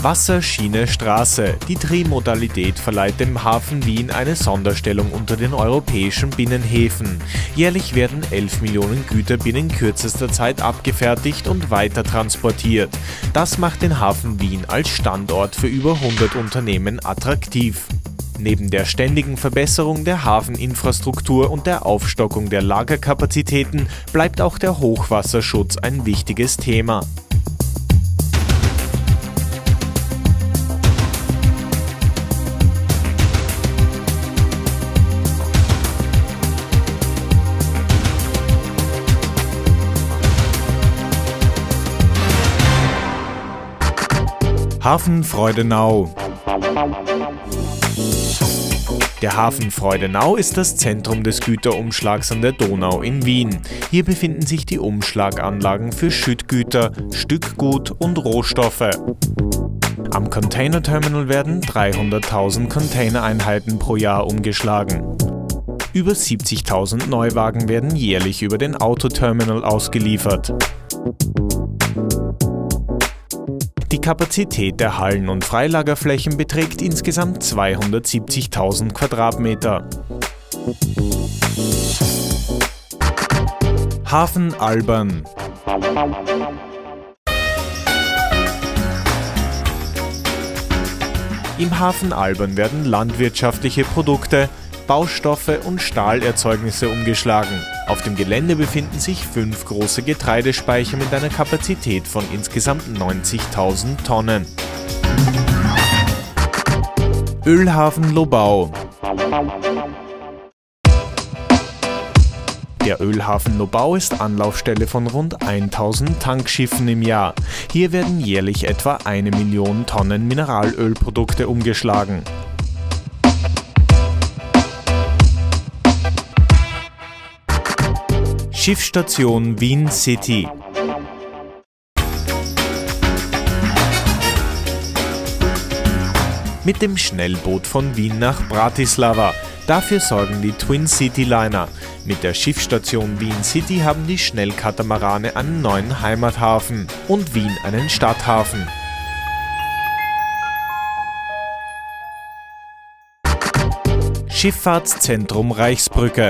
Wasser, Schiene, Straße. Die Trimodalität verleiht dem Hafen Wien eine Sonderstellung unter den europäischen Binnenhäfen. Jährlich werden 11 Millionen Güter binnen kürzester Zeit abgefertigt und weiter transportiert. Das macht den Hafen Wien als Standort für über 100 Unternehmen attraktiv. Neben der ständigen Verbesserung der Hafeninfrastruktur und der Aufstockung der Lagerkapazitäten bleibt auch der Hochwasserschutz ein wichtiges Thema. Hafen Freudenau. Der Hafen Freudenau ist das Zentrum des Güterumschlags an der Donau in Wien. Hier befinden sich die Umschlaganlagen für Schüttgüter, Stückgut und Rohstoffe. Am Containerterminal werden 300.000 Containereinheiten pro Jahr umgeschlagen. Über 70.000 Neuwagen werden jährlich über den Autoterminal ausgeliefert. Die Kapazität der Hallen- und Freilagerflächen beträgt insgesamt 270.000 Quadratmeter. Hafen Albern. Im Hafen Albern werden landwirtschaftliche Produkte, Baustoffe und Stahlerzeugnisse umgeschlagen. Auf dem Gelände befinden sich 5 große Getreidespeicher mit einer Kapazität von insgesamt 90.000 Tonnen. Ölhafen Lobau. Der Ölhafen Lobau ist Anlaufstelle von rund 1000 Tankschiffen im Jahr. Hier werden jährlich etwa 1 Million Tonnen Mineralölprodukte umgeschlagen. Schiffsstation Wien City. Mit dem Schnellboot von Wien nach Bratislava. Dafür sorgen die Twin City Liner. Mit der Schiffsstation Wien City haben die Schnellkatamarane einen neuen Heimathafen und Wien einen Stadthafen. Schifffahrtszentrum Reichsbrücke.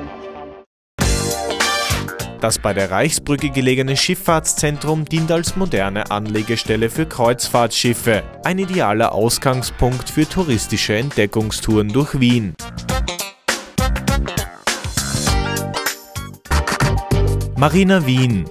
Das bei der Reichsbrücke gelegene Schifffahrtszentrum dient als moderne Anlegestelle für Kreuzfahrtschiffe, ein idealer Ausgangspunkt für touristische Entdeckungstouren durch Wien. Marina Wien.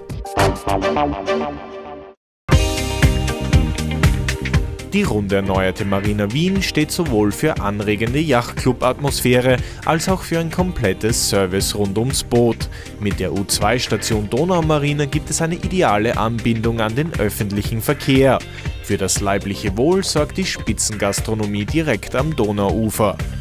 Die rund erneuerte Marina Wien steht sowohl für anregende Yachtclub-Atmosphäre als auch für ein komplettes Service rund ums Boot. Mit der U2-Station Donaumarina gibt es eine ideale Anbindung an den öffentlichen Verkehr. Für das leibliche Wohl sorgt die Spitzengastronomie direkt am Donauufer.